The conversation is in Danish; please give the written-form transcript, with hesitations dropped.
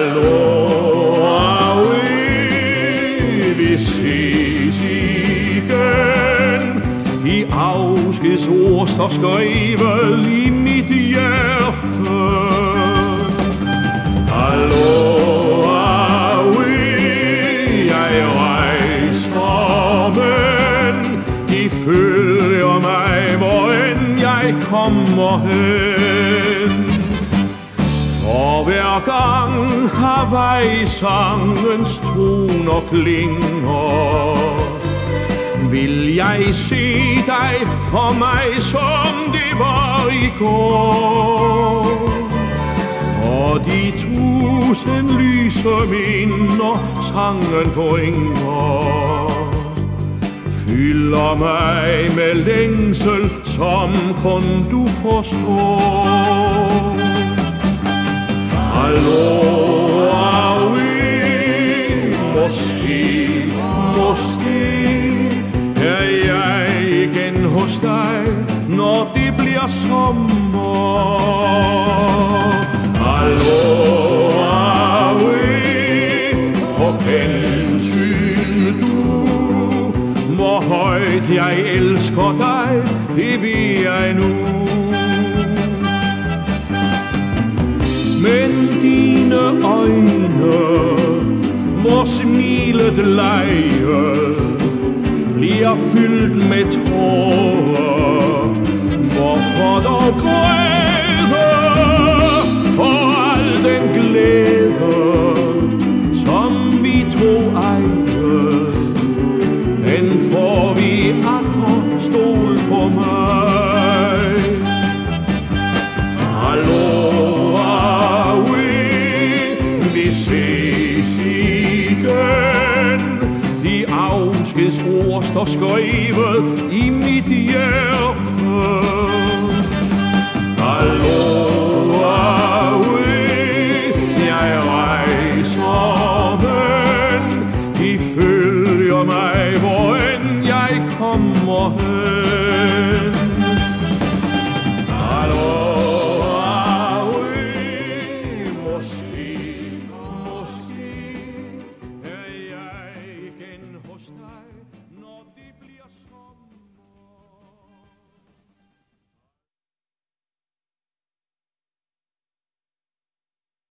Aloha Oe, vi ses igen. I afskedsord står skrevet i mit hjerte. Aloha Oe, jeg rejser, men de følger mig, hvor end jeg kommer hen. For hver gang Hawaii-sangens toner klinger, vil jeg se dig for mig, som det var i går. Og de 1000 lyse minder sangen bringer, fylder mig med længsel, som kun du forstår. Aloha Oe, måske er jeg igen hos dig, når det bliver sommer. Aloha Oe, og gensyn du, hvor højt jeg elsker dig, det ved jeg nu. Men dine øjne, hvor smilet leger, bliver fyldt med tårer. Hvorfor dog græde for al den glæde, som vi to ejer? Den får vi atter, stol på mig. Aloha Oe, vi ses igen. De afskedsord står skrevet i mit hjerte.